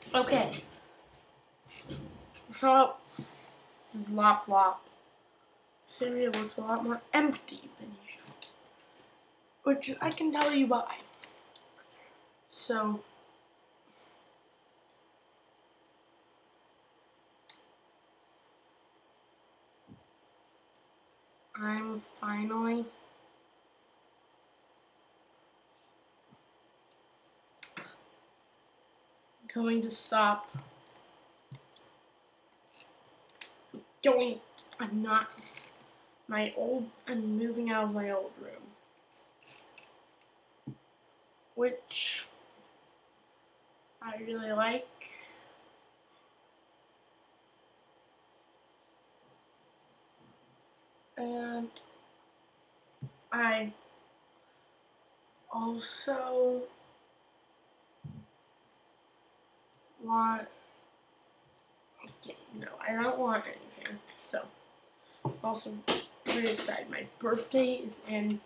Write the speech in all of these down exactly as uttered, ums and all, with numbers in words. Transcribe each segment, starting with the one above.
Okay. So, this is Lop Lop. This area looks a lot more empty than usual. Which I can tell you why. So, I'm finally going to stop going. I'm not my old. I'm moving out of my old room, which I really like. And I also want. Okay, no, I don't want anything. So, also very excited. My birthday is in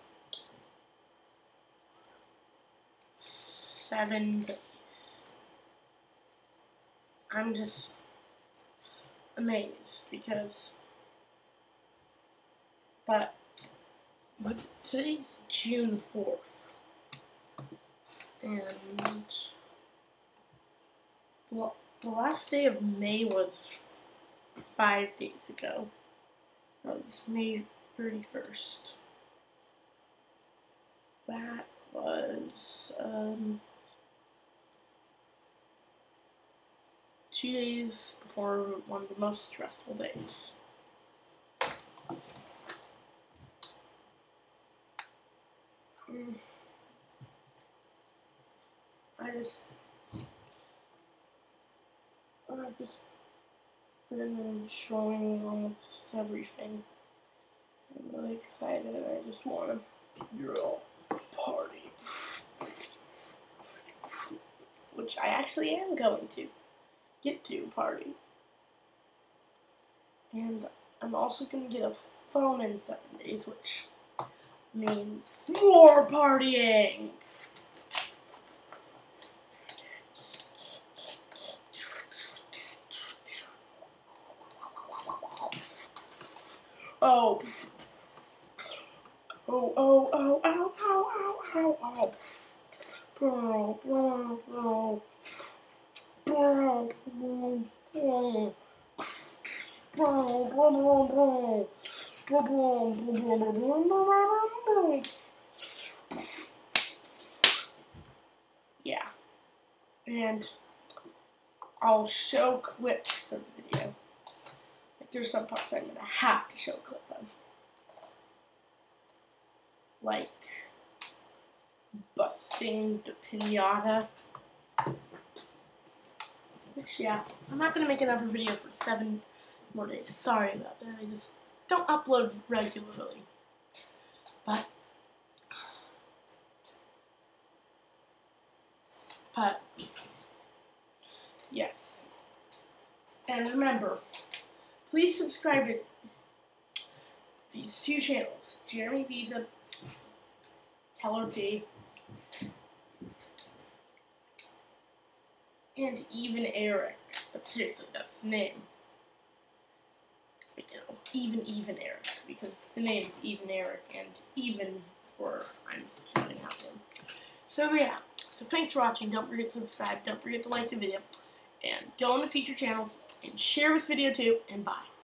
seven days. I'm just amazed because, but, but today's June fourth, and the, the last day of May was five days ago. That was May thirty-first. That was, um, two days before one of the most stressful days. Mm. I just, I've just been showing almost everything. I'm really excited. I just want to girl party, which I actually am going to get to party. And I'm also going to get a phone in seven days, which means more partying. Oh. Oh, oh, oh, ow, ow, ow, ow, ow. Bro, bro, bro. Bro, bro, bro. Bro, bro, bro, bro. Bro, bro, bro, bro, bro, bro, bro. Yeah. And I'll show clips of the video. Like, there's some parts I'm gonna have to show a clip of. Like busting the pinata. Which, yeah, I'm not gonna make another video for seven more days. Sorry about that. I just don't upload regularly. But, but, yes. And remember, please subscribe to these two channels, Jeremy Visa, Keller P, and even Eric. But seriously, that's the name. You know, even even Eric, because the name's even Eric, and even or I'm shouting out him. So yeah. So thanks for watching. Don't forget to subscribe. Don't forget to like the video, and go on the feature channels and share this video too. And bye.